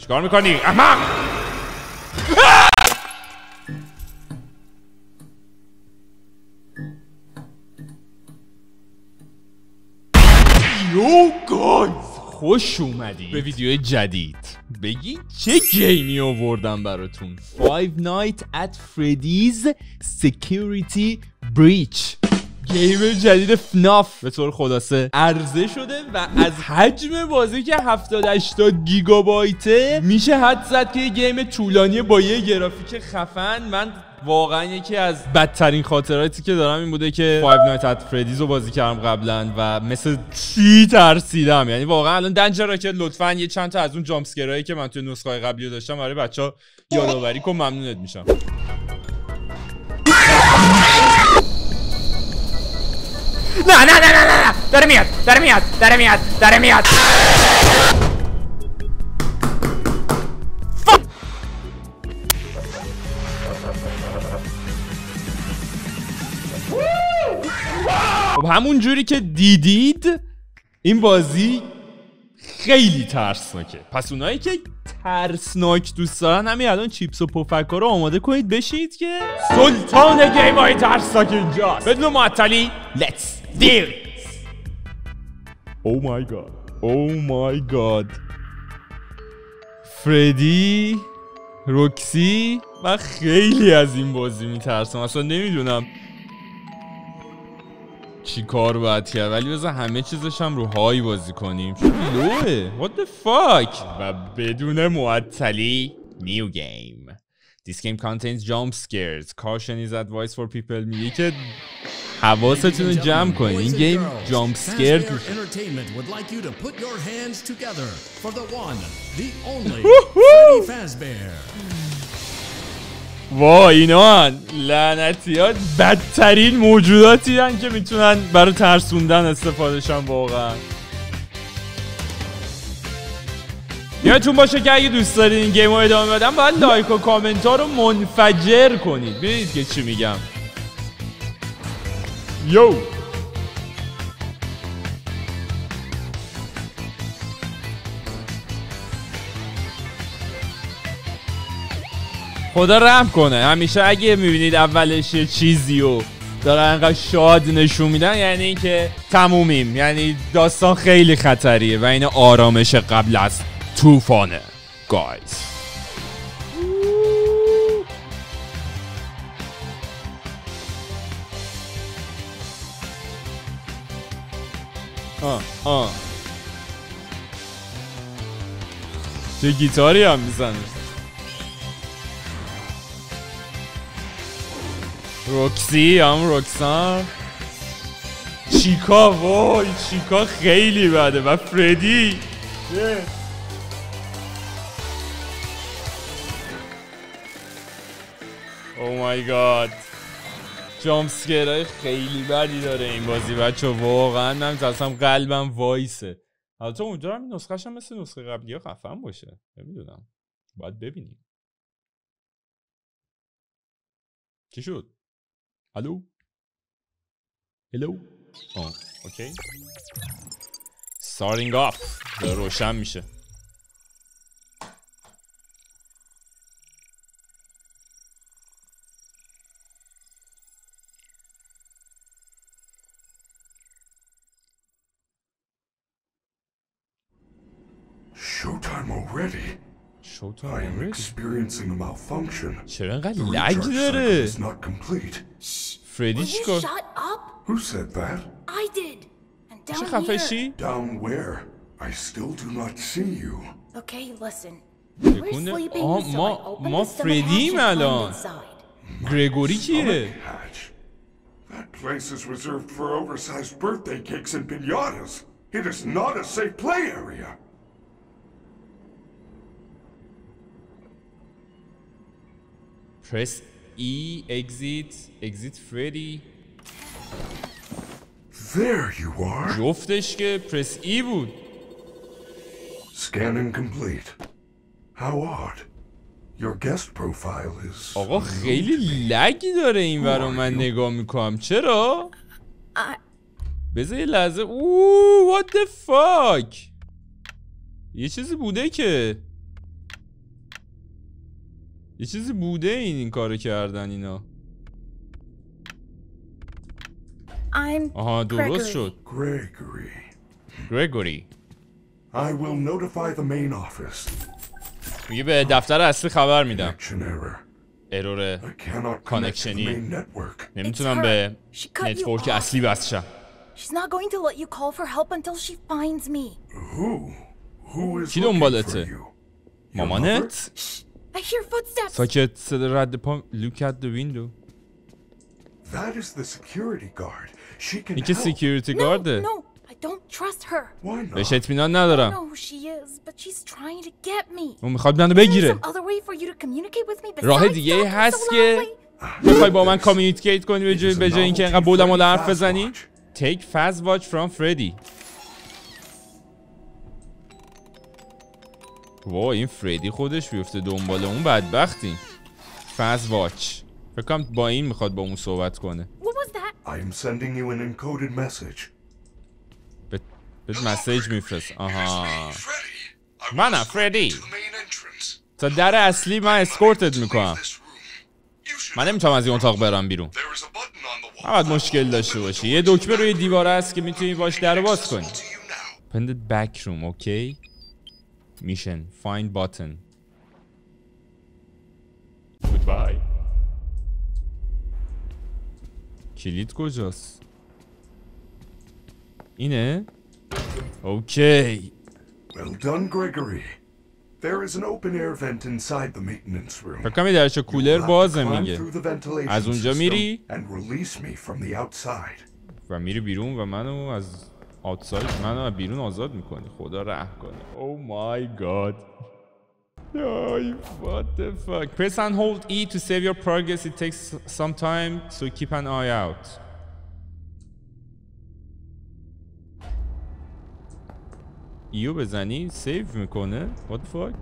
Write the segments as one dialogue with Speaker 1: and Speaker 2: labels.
Speaker 1: چیکار میکنی؟ احمق! یو گایز، خوش اومدید به ویدیو جدید. بگی چه گیمی آوردم براتون؟ Five Nights at Freddy's Security Breach، گیم جدید فناف به طور خلاصه عرضه شده و از حجم بازی که 70-80 گیگابایته میشه حد زد که یه گیم طولانی با یه گرافیک خفن. من واقعا یکی از بدترین خاطراتی که دارم این بوده که Five Nights at Freddy's رو بازی کردم قبلا و مثل چی ترسیدم. یعنی واقعا الان دنج راکت لطفاً یه چند تا از اون جامپ اسکرایی که من توی نسخه قبلی داشتم برای بچه‌ها یادآوری کن، ممنونت میشم.
Speaker 2: نه نه نه نه نه، داره میاد داره میاد داره میاد داره میاد.
Speaker 1: خب همون جوری که دیدید این بازی خیلی ترسناکه. پس اونایی که ترسناک دوست دارن همین الان چیپس و پفکا رو آماده کنید بشید که سلطان گیم های ترسناک اینجاست. بدون معطلی let's do it. Oh my god, oh my god. فردی، روکسی، من خیلی از این بازی میترسم. اصلا نمیدونم چی کار باید کرد، ولی بذار همه چیزش هم رو های بازی کنیم. لوه what the fuck. و بدون معطلی new game. This game contains jump scares. Caution is advised for people. میگه که حواستون رو جمع کنید، این گیم جامپ اسکر توش. وای اینا هن لعنتی ها بدترین موجوداتی هن که میتونن برای ترسوندن استفاده شن. واقعا یادتون باشه که اگه دوست دارید این گیم رو ادامه بدم باید لایک و کامنت ها رو منفجر کنید. ببینید که چی میگم. یو خدا رحم کنه. همیشه اگه میبینید اولش یه چیزی رو داره انقدر شاد نشون میدن یعنی این که تمومیم، یعنی داستان خیلی خطریه و این آرامش قبل از طوفانه گایز. چه گیتاری هم میزنه. روکسی هم روکسان. چیکا، وای چیکا خیلی بده. و فردی او مای گاد. جامپ اسکرای خیلی بدی داره این بازی بچه. واقعا نمیتونستم قلبم وایسه. البته اونجا هم نسخه‌ش هم مثل نسخه قبلی ها خفن باشه. نمیدونم، باید ببینیم. چی شد؟ الو؟ هلو؟ اوکی. Starting off. روشن میشه.
Speaker 3: Showtime already.
Speaker 1: Showtime
Speaker 3: I am
Speaker 1: already?
Speaker 3: experiencing a malfunction.
Speaker 1: چرا انقدر
Speaker 3: The
Speaker 1: لگ
Speaker 3: recharge cycle
Speaker 1: داره؟
Speaker 3: is not complete.
Speaker 1: فردی چیکار؟
Speaker 4: Shut up!
Speaker 3: Who said that?
Speaker 4: I did. And
Speaker 1: چه
Speaker 4: down
Speaker 1: خفه
Speaker 4: here.
Speaker 1: شی؟
Speaker 3: Down where? I still do not see you.
Speaker 4: Okay, listen. We're
Speaker 1: تکونه.
Speaker 4: sleeping,
Speaker 1: آه
Speaker 4: so I
Speaker 1: ما
Speaker 4: opened the stomach hatch
Speaker 1: فردیم
Speaker 4: and
Speaker 1: الان.
Speaker 4: climbed inside.
Speaker 1: گریگوری کیه؟
Speaker 3: Hatch. That place is reserved for oversized birthday cakes and piñatas. It is not a safe play area.
Speaker 1: Press E, exit Freddy.
Speaker 3: There you are.
Speaker 1: جفتش که پرس ای بود.
Speaker 3: Scanning complete. How odd. Your guest profile is...
Speaker 1: آقا خیلی لگی داره این ورا من نگاه میکنم. چرا؟ بذار یه لحظه. what the fuck. یه چیزی بوده که یه چیزی بوده این کارو کردن اینا. آها درست شد. گریگوری.
Speaker 3: I will notify the main office.
Speaker 1: میگه به دفتر اصلی خبر میدم. ارور
Speaker 3: I cannot connect to the
Speaker 1: کانکشنی.
Speaker 3: main network.
Speaker 1: نمیتونم به نتورک اصلی وصل شم.
Speaker 4: She's not going to let you call for help until she finds me.
Speaker 3: Who is
Speaker 1: کی
Speaker 3: looking for
Speaker 1: دنبالته؟
Speaker 3: you?
Speaker 1: مامانت؟
Speaker 4: I hear footsteps.
Speaker 1: ساکت، صدا رد پا. Look at the window.
Speaker 3: That is the security guard. She can
Speaker 1: این که
Speaker 3: help.
Speaker 1: سیکیوریتی
Speaker 4: No,
Speaker 1: گارده.
Speaker 4: no, I don't trust her.
Speaker 3: Why
Speaker 1: بهش
Speaker 3: not?
Speaker 1: اطمینان
Speaker 4: I
Speaker 1: ندارم.
Speaker 4: know who she is, but she's trying to get me.
Speaker 1: اون میخواد منو
Speaker 4: Is there
Speaker 1: بگیره.
Speaker 4: some other way for you to communicate with me
Speaker 1: راه
Speaker 4: besides
Speaker 1: دیگه
Speaker 4: talking
Speaker 1: هست
Speaker 4: so
Speaker 1: که
Speaker 4: loudly?
Speaker 1: بخوای با من کامیونیکیت کنی به
Speaker 3: It is a
Speaker 1: جای اینکه
Speaker 3: novelty
Speaker 1: اینقدر بلند
Speaker 3: Freddy
Speaker 1: حرف
Speaker 3: Fast
Speaker 1: بزنی.
Speaker 3: Watch.
Speaker 1: Take fast watch from Freddy. وای این فردی خودش بیفته دنبال اون بدبختی. fast watch. فکر کنم با این میخواد با اون صحبت کنه.
Speaker 4: What was that?
Speaker 3: I am sending you an encoded message.
Speaker 1: بهت مسیج میفرست. آها
Speaker 3: Freddy, I
Speaker 1: منم فردی.
Speaker 3: to the main entrance.
Speaker 1: تا در اصلی من اسکورتت میکنم.
Speaker 3: This room. You should
Speaker 1: من نمیتونم از این اتاق برم بیرون.
Speaker 3: There is a button on the wall.
Speaker 1: نباید مشکل داشته باشی. یه دکمه روی دیوار هست که میتونی باش در باز کنی.
Speaker 3: To you now.
Speaker 1: Pendant back room, okay? Mission, find button. Goodbye. کلید کجاست؟ اینه؟ اوکی.
Speaker 3: Well done, Gregory. There is an open air vent inside the maintenance room.
Speaker 1: فکر کنم یه درچه کولر
Speaker 3: You'll have to
Speaker 1: بازه
Speaker 3: climb
Speaker 1: میگه.
Speaker 3: through the ventilation
Speaker 1: از اونجا
Speaker 3: system
Speaker 1: میری؟
Speaker 3: and release me from the outside.
Speaker 1: و میری بیرون و منو از آوتساید منو از بیرون آزاد میکنی. خدا رحم کنه. Oh my god. What the fuck. Press and hold E to save your progress. It takes some time, so keep an eye out. ایو بزنی سیو میکنه. What the fuck.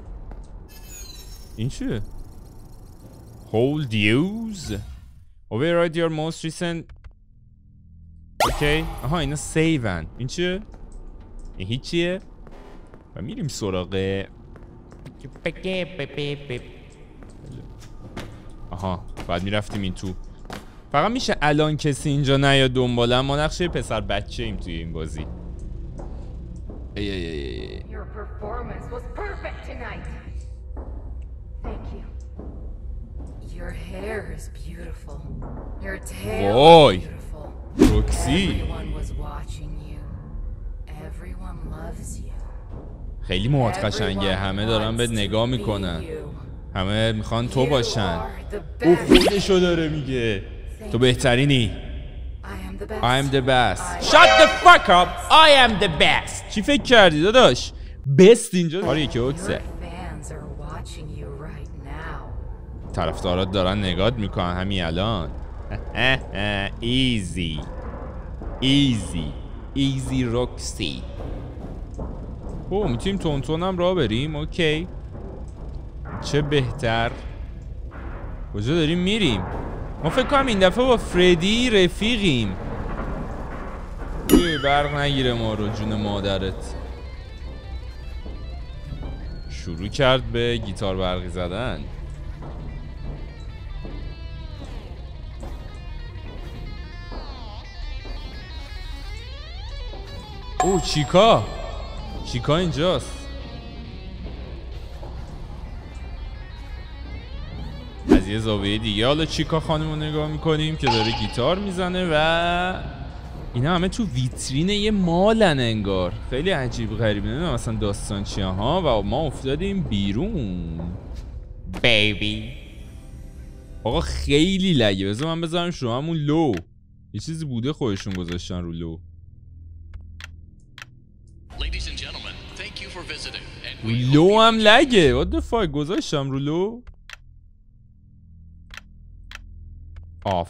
Speaker 1: این چیه؟ Hold use. Override your most recent. اوکی. آها اینا سیون. این چیه؟ این هیچیه؟ و میریم سراغ آها بعد میرفتیم این تو. فقط میشه الان کسی اینجا نیاد دنبالم. ما نقشه پسر بچه ایم توی این بازی.
Speaker 5: Your performance was perfect tonight. Thank you. Your hair is beautiful. Your tail
Speaker 1: Boy.
Speaker 5: is beautiful.
Speaker 1: روکسی
Speaker 5: Everyone was watching you. Everyone loves you.
Speaker 1: خیلی موهات قشنگه. همه دارن بهت نگاه میکنن. همه میخوان تو باشن. او خودشو داره میگه. تو بهترینی. I am the best. Shut the fuck up. I am the best. چی فکر کردی داداش؟ best اینجا آره یکی اوکسه. طرفدارات دارن نگات میکنن همین الان. easy. easy. easy روکسی. اوه میتونیم تونتون هم راه بریم. اوکی چه بهتر. کجا داریم میریم؟ ما فکر کنم این دفعه با فردی رفیقیم. برق نگیره ما رو جون مادرت. شروع کرد به گیتار برقی زدن. اوه چیکا اینجاست. از یه زاویه دیگه حالا چیکا خانم رو نگاه میکنیم که داره گیتار میزنه و اینا همه تو ویترین یه مالن انگار. خیلی عجیب غریب. نمیدونم اصلا داستان چیه ها. و ما افتادیم بیرون بیبی. آقا خیلی لگه. بذار من بذارم شما همون لو. یه چیزی بوده خودشون گذاشتن رو لو. لو هم لگه. What the fuck گذاشتم رو لو. Off.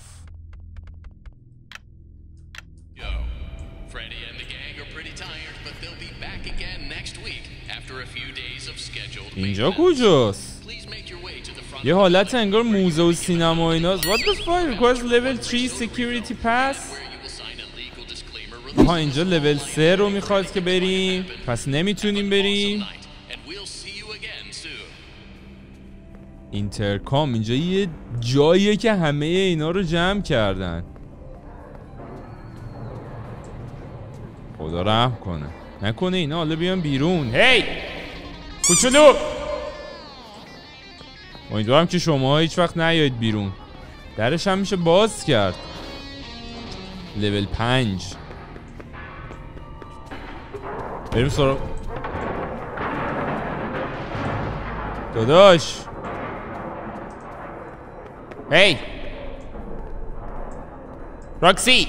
Speaker 6: Yo, Freddy and the gang are pretty tired, but they'll be back again next week after a few days of scheduled
Speaker 1: اینجا
Speaker 6: maintenance.
Speaker 1: کجاست؟
Speaker 6: Please make your way to the front.
Speaker 1: یه حالت انگار موزه و سینما و ایناست. What the fuck requires level 3 security pass.
Speaker 6: Where you will sign a legal disclaimer
Speaker 1: آها اینجا لول 3 رو میخواد که بریم. پس نمیتونیم بریم.
Speaker 6: and we'll see you again soon.
Speaker 1: اینترکام اینجا یه جاییه که همه اینا رو جمع کردن. خدا رحم کنه نکنه اینا حالا بیان بیرون. هی کوچولو، امیدوارم که شما هیچ وقت نیایید بیرون. درش هم میشه باز کرد. لول 5 بریم سراغ داداش. هی راکسی،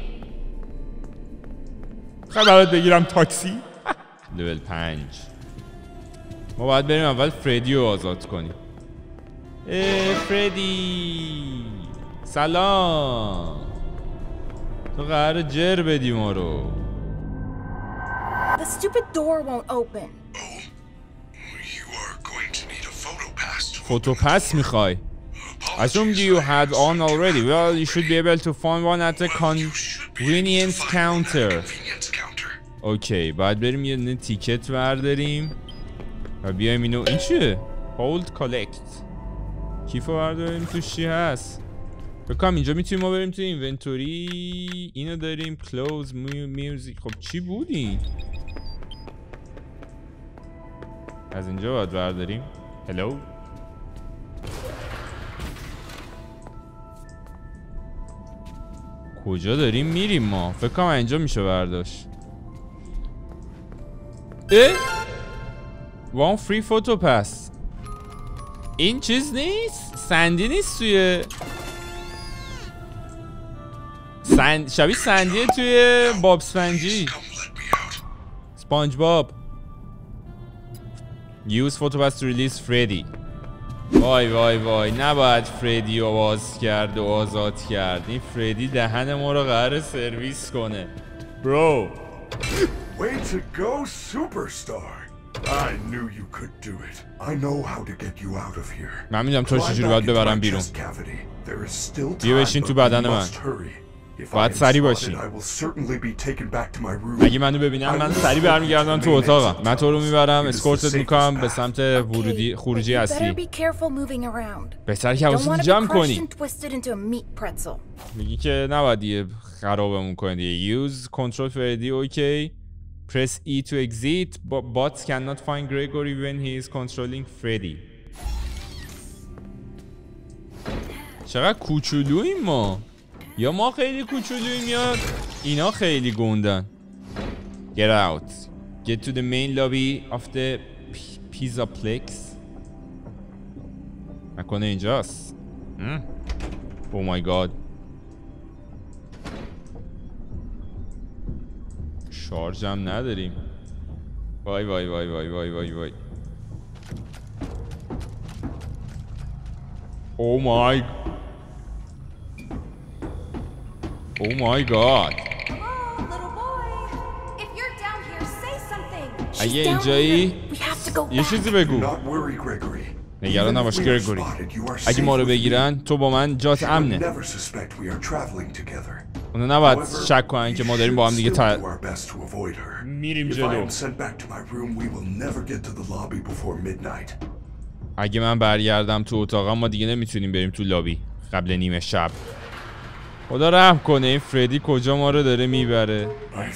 Speaker 1: خبرت بگیرم تاکسی. لول 5 ما باید بریم اول فردی رو آزاد کنیم. فردی سلام، تو قراره جر بدی ما رو.
Speaker 4: The stupid door won't open.
Speaker 3: You are going to need a photo pass to
Speaker 1: فوتو پس میخوای؟ Assumed you had on already. Well, you should be able to find one at the convenience counter.
Speaker 3: convenience counter.
Speaker 1: اوکی باید بریم یه دونه تیکت برداریم و بیایم اینو. این چیه؟ Hold collect. کیفو برداریم توش چی هست؟ بکنم اینجا میتونیم ما بریم توی اینونتوری. اینو داریم close music. خب چی بودی؟ از اینجا باید برداریم. hello. کجا داریم میریم ما؟ فکر کنم اینجا میشه برداشت. وان فری فوتو پس. این چیز نیست؟ سندی نیست توی شبیه سندیه توی باب سفنجی. سپانج باب. Use photo pass to release Freddy. وای وای وای نباید فردی رو باز کرد و آزاد کرد. این فردی دهن ما رو قراره سرویس کنه. برو.
Speaker 3: Way to go, superstar. I knew you could do it. I know how to get you out of here.
Speaker 1: من میدونم تو رو چجوری باید ببرم بیرون. بیا بشین تو بدن من. باید سری باشی. اگه منو ببینم من سری برمیگردم تو اتاقم. من تو رو میبرم اسکورتت میکنم به سمت خروجی اصلی. بهتره که حواست جمع کنی. میگی که نباید یه خرابمون کنی دیگه. Use control فردی. اوکی. Press E to exit. Bots cannot find Gregory when he is controlling Freddy. چقدر کوچولوییم ما. یا ما خیلی کوچولوییم یا اینا خیلی گوندن. Get out. Get to the main lobby of the pizza plex. نکنه اینجاست. Oh my god. شارژ هم نداریم. وای وای وای وای وای وای وای. Oh my. Oh my god. اگه اینجایی یه چیزی بگو. نگران نباش گرگوری. اگه ما رو بگیرن تو با من جات امنه. اونا نباید شک کنن که ما داریم با هم دیگه میریم جلو. اگه من برگردم تو اتاقم ما دیگه نمیتونیم بریم تو لابی قبل نیمه شب. خدا رحم کنه این فردی کجا ما رو داره میبره.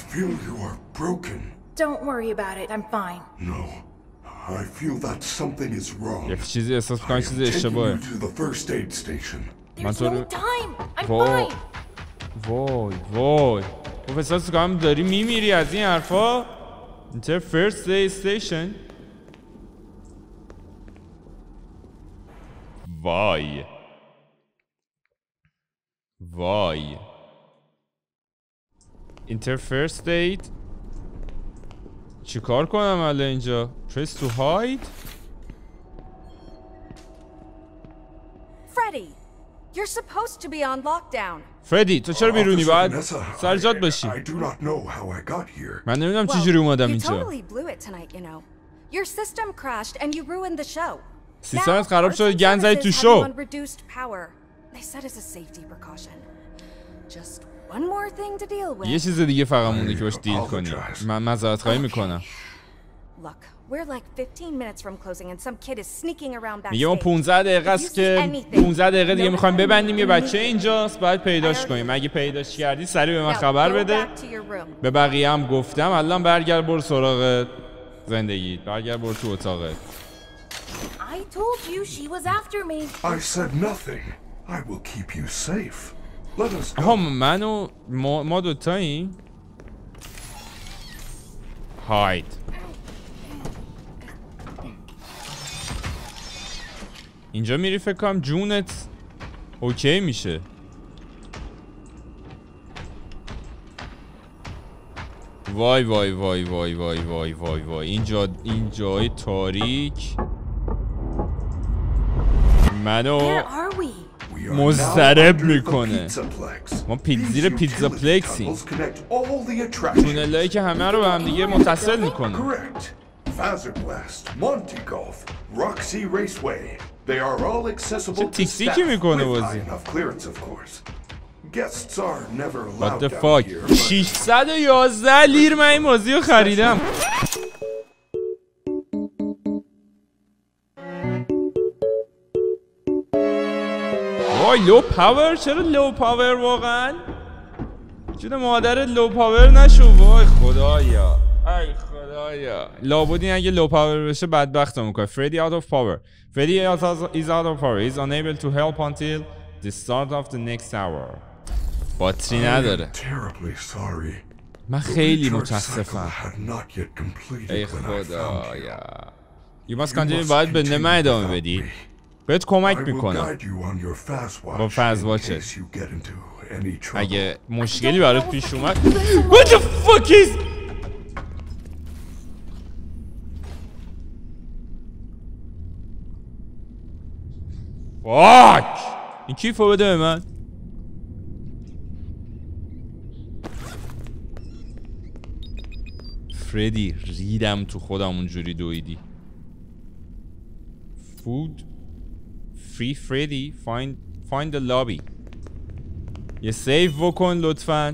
Speaker 4: Don't worry about it. I'm fine.
Speaker 3: No. I feel that something is wrong.
Speaker 1: یه چیزی احساس می‌کنم چیزی اشتباهه. من تو رو وای وای تو احساس می‌کنم داری میمیری از این حرفا. Enter first aid station. وای وای. Enter first aid. چیکار کنم الان اینجا؟ Press to hide.
Speaker 7: Freddy, you're supposed to be on lockdown.
Speaker 1: فردی تو چرا بیرونی؟ باید سر جات باشی. من نمیدونم چجوری اومدم اینجا.
Speaker 7: Your system crashed and you ruined the show.
Speaker 1: سیستمت خراب شد گند زدی تو شو.
Speaker 7: They said it's a safety precaution. Just one more thing to deal with.
Speaker 1: یه چیز دیگه فقط مونده که باش دیل کنی. من معذرت خواهی میکنم.
Speaker 7: Look, we're like 15 minutes from closing and some kid is sneaking around backstage.
Speaker 1: میگه اون 15 دقیقه است که 15 دقیقه دیگه میخوایم ببندیم. یه بچه اینجاست باید پیداش کنیم. اگه پیداش کردی سریع به من خبر بده. به بقیه هم گفتم الان برگرد برو سراغ زندگی. برگرد برو تو اتاقت.
Speaker 4: I told you she was after me.
Speaker 3: I said nothing. I will keep you safe. Let us go.
Speaker 1: آها من و ما دوتاییم. هاید. اینجا میری فکر کنم جونت اوکی میشه. وای وای وای وای وای وای وای وای این جای تاریک منو مضطرب میکنه. ما زیر پیتزا پلکسیم. تونلایی که همه رو به هم دیگه متصل میکنه. چه تیک تیکی میکنه بازی. What the fuck 611 لیر من این بازی رو خریدم. وای لو پاور. چرا لو پاور واقعا؟ جون مادرت لو پاور نشو. وای خدایا ای خدایا. لابدین اگه لو پاور بشه بدبخت میکنه. Freddy out of power. Freddy is out of power. He's unable to help until the start of the next hour. باتری نداره. من خیلی متاسفم. ای خدایا. You must continue. باید به من ادامه بدی. بهت کمک میکنم با فاز واچر اگه مشکلی برات پیش اومد. What the fuck is fuck. این کیفو بده به من. فردی ریدم تو خودم اونجوری دویدی. Food Free Freddy find the lobby. یه سیف بکن لطفاً.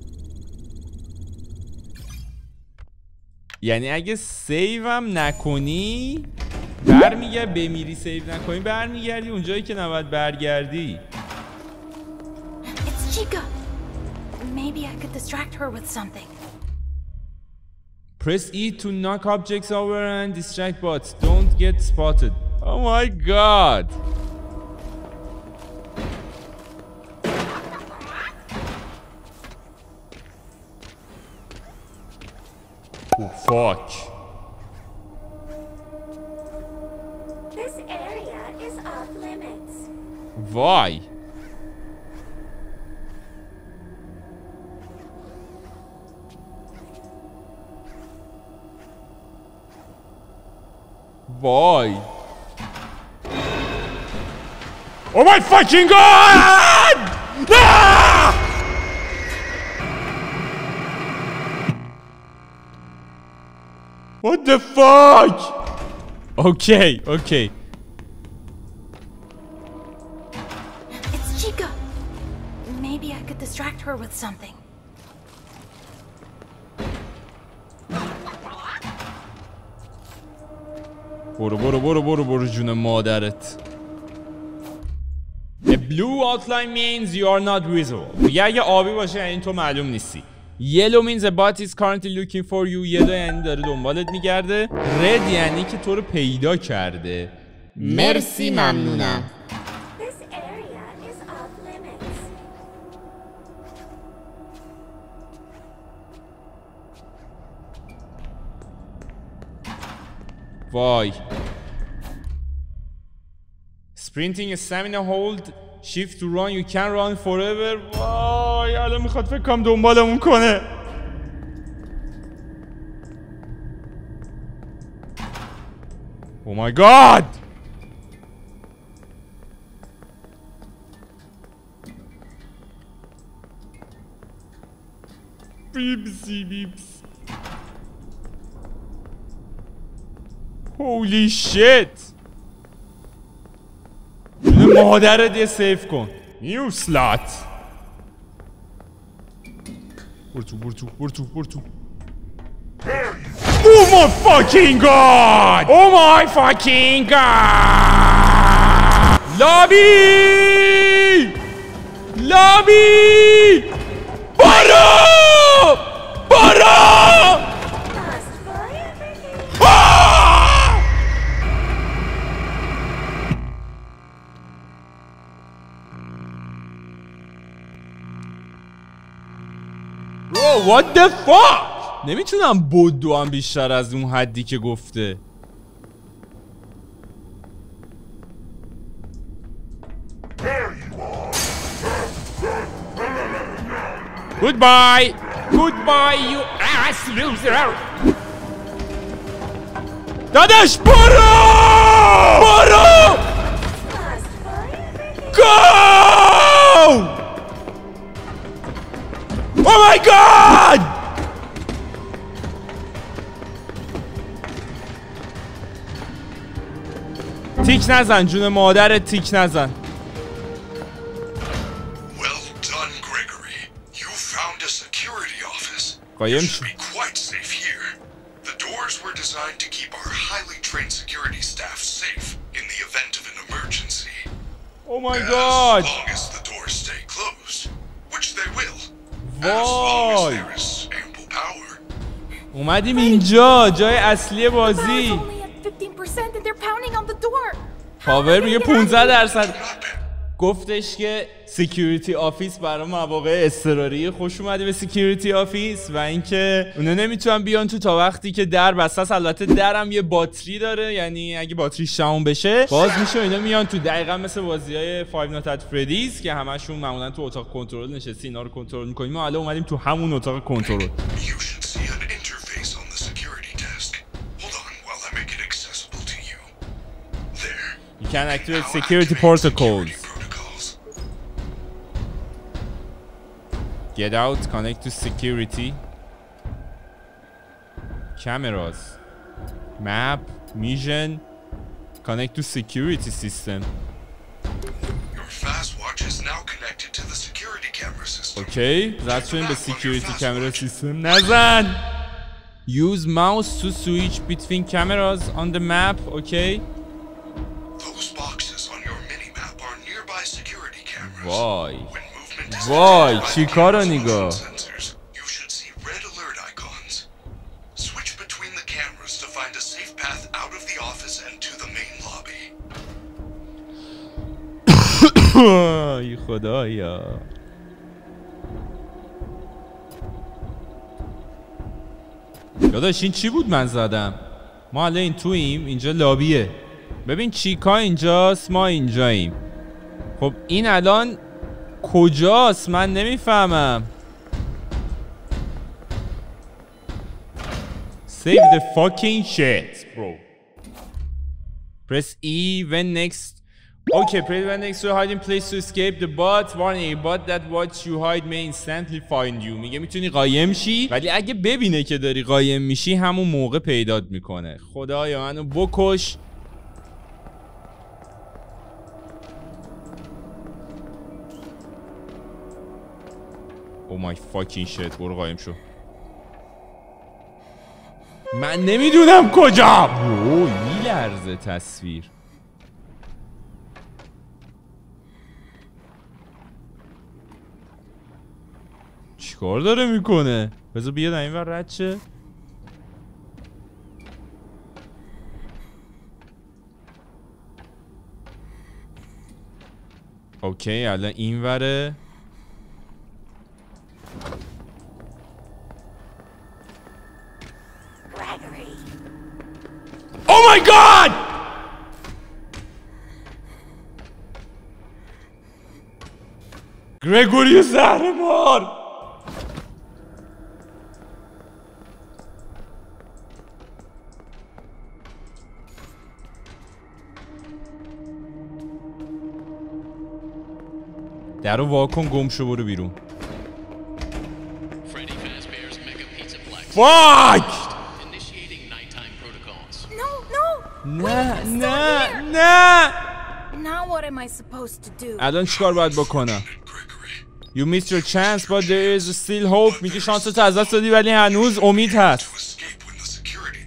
Speaker 1: یعنی اگه سیوم نکنی بمیری سیو نکنی برمیگردی اونجایی که نباید برگردی.
Speaker 4: It's Chica. Maybe I could distract her with something.
Speaker 1: Press E to knock objects over and distract bots. Don't get spotted. Oh my god. Oh fuck.
Speaker 8: This area is off limits.
Speaker 1: Why? Why? Oh my fucking god! Ah! What the fuck? Okay.
Speaker 4: It's Chica. Maybe I could distract her with something.
Speaker 1: برو جون مادرت. A blue outline means you are not visible. میگه اگه آبی باشه یعنی تو معلوم نیستی. Yellow means a bot is currently looking for you. Yellow یعنی داره دنبالت میگرده. Red یعنی که تو رو پیدا کرده.
Speaker 9: مرسی ممنونم.
Speaker 8: This area is off limits.
Speaker 1: وای. Sprinting a stamina hold. Shift to run. You can run forever. وای الان میخواد فکر کنم دنبالمون کنه. Oh my god. Beeps. Holy shit. مادرت یه سیف کن. نیو سلات. برو تو.
Speaker 2: Oh my fucking god! Oh my fucking god! لابی! لابی! برو! برو!
Speaker 1: Bro, what the fuck؟ نمیتونم بدو هم بیشتر از اون حدی که گفته.
Speaker 2: Goodbye! Goodbye you ass loser!
Speaker 1: داداش برو! برو! Go! Oh my god! تیک نزن جون مادرت تیک نزن.
Speaker 3: Well done, Gregory. You found a security office.
Speaker 1: قایم
Speaker 3: You
Speaker 1: شو.
Speaker 3: should be quite safe here. The doors were designed to keep our highly trained security staff safe in the event of an emergency.
Speaker 1: Oh my god!
Speaker 3: As long as the doors stay closed, which they will. As
Speaker 1: وای.
Speaker 3: long as there is ample power.
Speaker 1: اومدیم اینجا جای اصلی بازی.
Speaker 4: Only at 15% and they're pounding on the door.
Speaker 1: پاور میگه 15%. گفتش که سکیوریتی آفیس برای مواقع اضطراری خوش اومدی به سکیوریتی آفیس و اینکه اونا نمیتونن بیان تو تا وقتی که در بسته است. البته درم یه باتری داره، یعنی اگه باتریش تموم بشه باز میشه. اینا میان تو دقیقاً مثل بازی‌های فایو نایت ات فردیز که همشون معمولا تو اتاق کنترل نشستی اینا رو کنترل می‌کنیم. ما الان اومدیم تو همون اتاق کنترل.
Speaker 3: You should see an interface on the security desk. Hold on while I make it accessible to you. There.
Speaker 1: You can activate security protocols. Get out, connect to security. Cameras. Map, mission. Connect to security system.
Speaker 3: Your fast watch is now connected to the security camera system.
Speaker 1: Okay, زد شدیم به security camera system. نزن! Use mouse to switch between cameras on the map. Okay.
Speaker 3: Those boxes on your mini-map are nearby security cameras.
Speaker 1: وای.
Speaker 3: When movement is
Speaker 1: وای
Speaker 3: detected by
Speaker 1: چی
Speaker 3: the
Speaker 1: کارو
Speaker 3: camera's
Speaker 1: نگاه.
Speaker 3: motion sensors, you should see red alert icons. Switch between the cameras to find a safe path out of the office and to the main lobby.
Speaker 1: ای خدایا. داداش این چی بود من زدم؟ ما الان این توییم، اینجا لابیه. ببین چیکا اینجاست، ما اینجاییم. خب این الان کجاست؟ من نمیفهمم. Save the fucking shit, bro. Press E when next. Okay, press when next to hiding place to escape the bot. Warning, a bot that what you hide may instantly find you. میگه میتونی قایم شی ولی اگه ببینه که داری قایم میشی همون موقع پیدات میکنه. خدایا منو بکش. Oh my fucking shit. برو قایم شو. من نمیدونم کجا. اوه میلرزه تصویر. چیکار داره میکنه؟ بذار بیاد این ور رد شه. اوکی الان این وره. Oh my god! گرگوری زهرمار! درو واکن گم شو برو بیرون. فاک! نه نه نه.
Speaker 4: Now what am I supposed to do?
Speaker 1: الان چیکار باید بکنم؟ You missed your chance but there is still hope. میگه شانس تو از دست دادی ولی هنوز امید هست.
Speaker 3: To escape when the security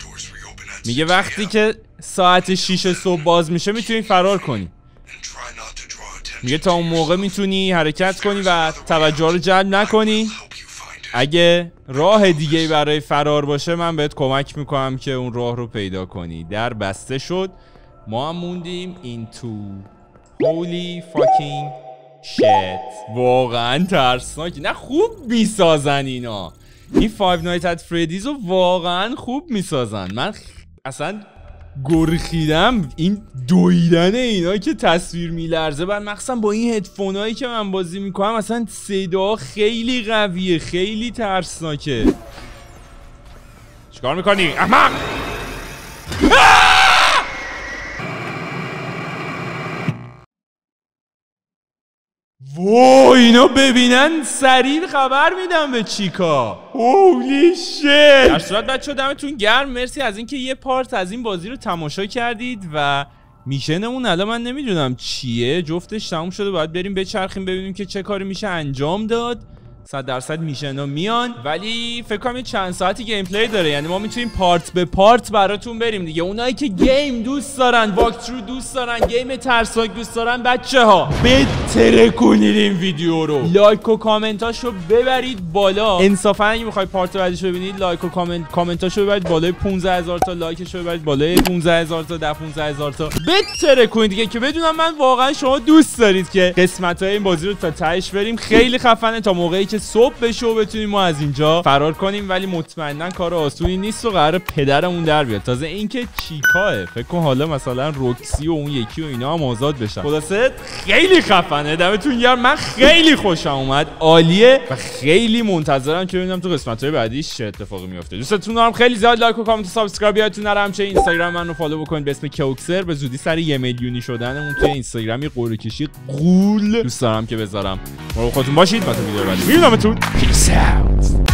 Speaker 1: میگه وقتی که ساعت 6 صبح باز میشه میتونی فرار کنی. میگه تا اون موقع میتونی حرکت کنی و توجه رو جلب نکنی. اگه راه دیگه برای فرار باشه من بهت کمک میکنم که اون راه رو پیدا کنی. در بسته شد. ما هم موندیم into holy fucking shit. واقعا ترسناک. نه خوب میسازن اینا. این Five Nights at Freddy's رو واقعا خوب میسازن. من اصلا گرخیدم این دویدن اینا که تصویر میلرزه. بعد مخصوصا با این هدفون هایی که من بازی میکنم اصلا صدا خیلی قویه، خیلی ترسناکه. چیکار میکنی احمق؟ وای اینا ببینن سریع خبر میدم به چیکا. هولی شت. در صورت بچه‌ها دمتون گرم. مرسی از اینکه یه پارت از این بازی رو تماشا کردید و میشنمون الان من نمیدونم چیه. جفتش تموم شده. باید بریم بچرخیم ببینیم که چه کاری میشه انجام داد. 100% میشنا میان ولی فکر کنم چند ساعتی گیم پلی داره. یعنی ما میتونیم پارت به پارت براتون بریم دیگه. اونایی که گیم دوست دارن، واک ترو دوست دارن، گیم ترسناک دوست دارن، بچه‌ها بهتره کنید این ویدیو رو. لایک و کامنتاشو ببرید بالا. انصافا اگه میخواید پارت بعدیش ببینید لایک و کامنتاشو ببرید بالای 15000 تا، لایکشو ببرید بالای 15000 تا، 15000 تا. بهتره کنید دیگه که بدونم من واقعا شما دوست دارید که قسمت‌های این بازی رو تا تهش بریم. خیلی خفنه تا موقعی که صبح بشه و بتونیم ما از اینجا فرار کنیم. ولی مطمئنا کار آسونی نیست و قراره پدرمون در بیاد. تازه اینکه چیکاه فکر کن حالا مثلا روکسی و اون یکی و اینا هم آزاد بشن. خلاصه خیلی خفنه. دمتون گرم. من خیلی خوشم اومد. عالیه و خیلی منتظرم که ببینم تو قسمت‌های بعدیش چه اتفاقی میفته. دوستتون دارم. خیلی زیاد لایک و کامنت و سابسکرایب یادتون نره. همچنین اینستاگرام منو فالو بکنید به اسم کوکسر. به زودی سر 1 میلیونی شدنمون توی اینستاگرامی قرعه کشی غول دوست دارم که بذارم. مراقب خودتون باشید. تا ویدیو بعدی میبینمتون. Peace out.